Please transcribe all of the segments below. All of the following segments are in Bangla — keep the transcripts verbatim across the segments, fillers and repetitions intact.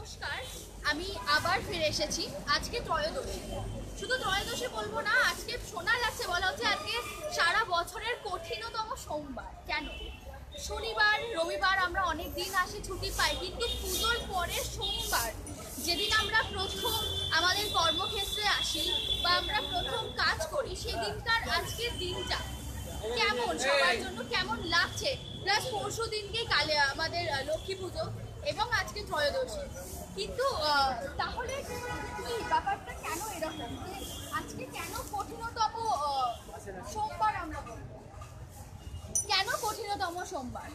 নমস্কার, আমি আবার ফিরে এসেছি। আজকে ত্রয়োদশী, শুধু ত্রয়োদশী বলবো না, আজকে শোনা যাচ্ছে বলা হচ্ছে আজকে সারা বছরের কঠিনতম সোমবার। কেন? শনিবার রবিবার আমরা অনেক দিন আসি, ছুটি পাই, কিন্তু পুজোর পরে সোমবার যেদিন আমরা প্রথম আমাদের কর্মক্ষেত্রে আসি বা আমরা প্রথম কাজ করি, সেদিনকার আজকের দিনটা কেমন সবার জন্য কেমন লাগছে। প্লাস পরশু দিনকে কালে আমাদের লক্ষ্মী পুজো এবং আজকে ত্রয়োদশী, কিন্তু তাহলে কি ব্যাপারটা কেন এরকম যে আজকে কেন কঠিনতম সোমবার আমরা বলবো? কেন কঠিনতম সোমবার?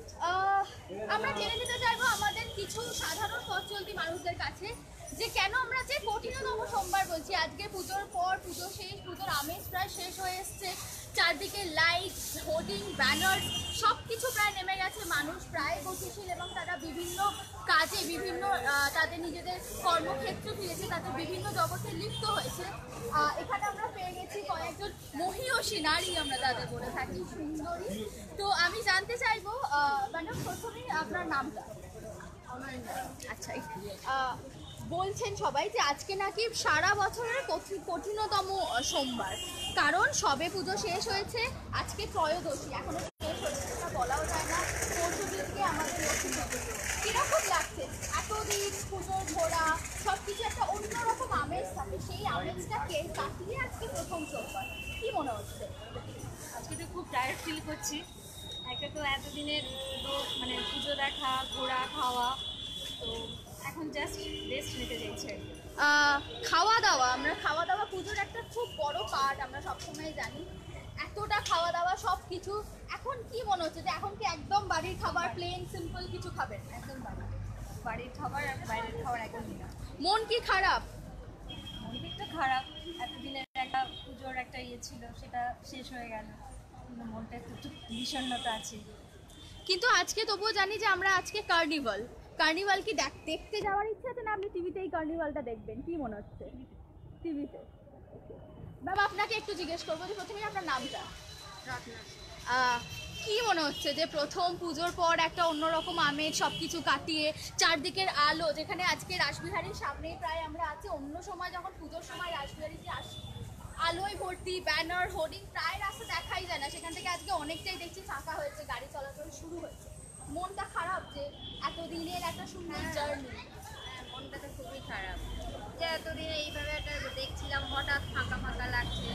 আমরা জেনে নিতে চাইবো আমাদের কিছু সাধারণ পথ চলতি মানুষদের কাছে যে কেন আমরা যে কঠিনতম সোমবার বলছি। আজকে পুজোর পর পুজো শেষ, পুজোর আমেজ প্রায় শেষ হয়ে এসছে, চারদিকে লাইট, হোর্ডিং, ব্যানার সব কিছু প্রায় নেমে গেছে। মানুষ প্রায় গতিশীল এবং তারা বিভিন্ন কাজে বিভিন্ন তাদের নিজেদের কর্মক্ষেত্রে ফিরেছে, তাদের বিভিন্ন জগতে লিপ্ত হয়েছে। এখানে আমরা পেয়ে গেছি কয়েকজন মহিয়সী নারী, আমরা তাদের বলে থাকি সুন্দরী। তো আমি জানতে চাইবো ম্যাডাম, প্রথমেই আপনার নামটা। আচ্ছা, বলছেন সবাই যে আজকে নাকি সারা বছরের কঠিনতম সোমবার, কারণ সবে পুজো শেষ হয়েছে, আজকে ত্রয়োদশী এখনো শেষ হয়েছে, সেটা বলাও যায় না। পরশু দিনকে আমাদের লক্ষ্মী পুজো। কিরকম লাগছে এতদিন পুজোর ঘোরা, সব কিছু একটা অন্যরকম আমেজ থাকে, সেই আমেজটাকে কাটিয়ে আজকে প্রথম সোমবার, কি মনে হচ্ছে? আজকে তো খুব টায়ার্ড ফিল করছি। একটা তো এতদিনের মানে পুজো দেখা, ঘোরা, খাওয়া, তো এখন জাস্ট রেস্ট নিতে চাইছে। খাওয়া দাওয়া, আমরা খাওয়া দাওয়া পুজোর একটা খুব বড় পার্ট, আমরা সবসময় জানি। এতটা খাওয়া দাওয়া সব কিছু, এখন কি মনে হচ্ছে যে এখন কি একদম বাড়ির খাবার প্লেন সিম্পল কিছু খাবেন? একদম বাড়ির খাবার আর বাইরের খাবার একদমই না। মন কি খারাপ? মন দিকটা খারাপ, এতদিনের একটা পুজোর একটা ইয়ে ছিল, সেটা শেষ হয়ে গেল, কিন্তু মনটা একটু একটু বিষণ্ণতা আছে। কিন্তু আজকে তবুও জানি যে আমরা আজকে কার্নিভাল, কার্নিভাল কি দেখতে যাওয়ার ইচ্ছা আছে না আপনি টিভিতে এই কার্নিভালটা দেখবেন? কি মনে হচ্ছে? টিভিতে। ম্যাম, আপনাকে একটু জিজ্ঞেস করবো যে প্রথমেই আপনার নামটা। কি মনে হচ্ছে যে প্রথম পুজোর পর একটা অন্যরকম আমেজ, সব কিছু কাটিয়ে চারদিকের আলো, যেখানে আজকে রাসবিহারীর সামনেই প্রায় আমরা আছি, অন্য সময় যখন পুজোর সময় রাসবিহারীতে আসি আলোয় ভর্তি, ব্যানার, হোর্ডিং, প্রায় রাস্তা দেখাই যায় না, সেখান থেকে আজকে অনেকটাই দেখছি ফাঁকা হয়েছে, গাড়ি চলাচল শুরু হয়েছে। মনটা খারাপ যে এতদিনের একটা সুন্দর জার্নি? মনটা তো খুবই খারাপ যে এতদিন এইভাবে একটা দেখছিলাম, হঠাৎ ফাঁকা ফাঁকা লাগছে,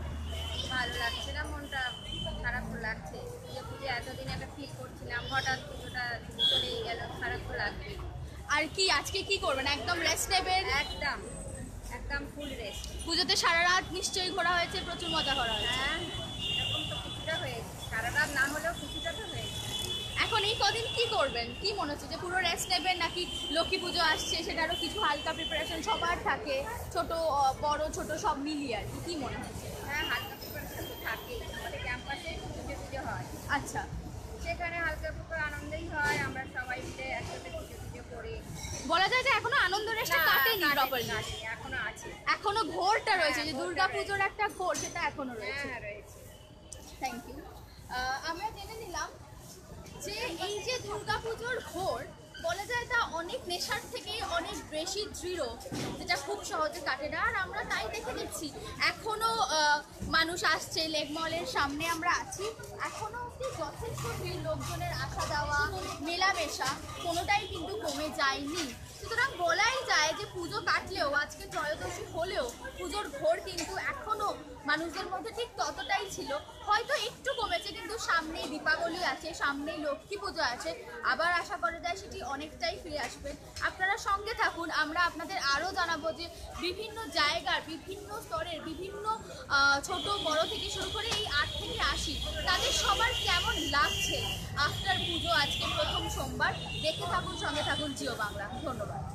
ভালো লাগছে না, মনটা খারাপ তো লাগছে। যে পুজো এতদিন একটা ফিল করছিলাম, হঠাৎ পুজোটা চলেই গেল, খারাপ তো লাগবে। আর কি আজকে কি করবেন? একদম রেস্ট নেবেন? একদম একদম ফুল রেস্ট। পুজোতে সারা রাত নিশ্চয়ই ঘোরা হয়েছে, প্রচুর মজা করা হয়েছে? হ্যাঁ, এরকম তো কিছুটা হয়েছে, সারা রাত না হলেও কিছুটা তো হয়েছে। এখন এই কদিন কি করবেন? কি মনে হচ্ছে যে পুরো রেস্ট নেবেন, নাকি লক্ষ্মী পুজো আসছে সেটারও কিছু হালকা প্রিপারেশন সবার থাকে, ছোট বড় ছোট সব মিলিয়ে আর কি? কি মনে হচ্ছে? হ্যাঁ, হালকা প্রিপারেশন তো থাকে, আমাদের ক্যাম্পাসে পুজো পুজো হয়। আচ্ছা, সেখানে হালকা ফুলকা আনন্দই হয়, আমরা সবাই মিলে একসাথে পুজো পুজো করি। বলা যায় যে এখনো আনন্দ রেস্টটা কাটেনি প্রপারলি, এখনো আছে, এখনো ঘোরটা রয়েছে, যে দুর্গা পুজোর একটা ঘোর সেটা এখনো রয়েছে। হ্যাঁ রয়েছে। Thank you. আমরা জেনে নিলাম যে এই যে দুর্গা পুজোর ঘোর, বলা যায় তা অনেক নেশার থেকেই অনেক বেশি দৃঢ়, যেটা খুব সহজে কাটে না। আর আমরা তাই দেখে নিচ্ছি এখনো মানুষ আসছে, লেক মলের সামনে আমরা আছি, এখনো অব্দি যথেষ্ট ভিড়, লোকজনের আসা যাওয়া, মেলামেশা কোনোটাই কিন্তু কমে যায়নি। সুতরাং বলাই যায় যে পুজো কাটলেও, আজকে ত্রয়োদশী হলেও পুজোর ঘোর কিন্তু এখনো মানুষদের মধ্যে ঠিক ততটাই ছিল, হয়তো একটু কমেছে, কিন্তু সামনেই দীপাবলি আছে, সামনেই লক্ষ্মী পুজো আছে, আবার আশা করা যায় সেটি অনেকটাই ফিরে আসবে। আপনারা সঙ্গে থাকুন, আমরা আপনাদের আরও জানাবো যে বিভিন্ন জায়গার, বিভিন্ন স্তরের, বিভিন্ন ছোট বড় থেকে শুরু করে এই আট থেকে আশি, তাদের সবার কেমন লাগছে আফটার পুজো আজকে প্রথম সোমবার। দেখতে থাকুন, সঙ্গে থাকুন জিও বাংলা। ধন্যবাদ।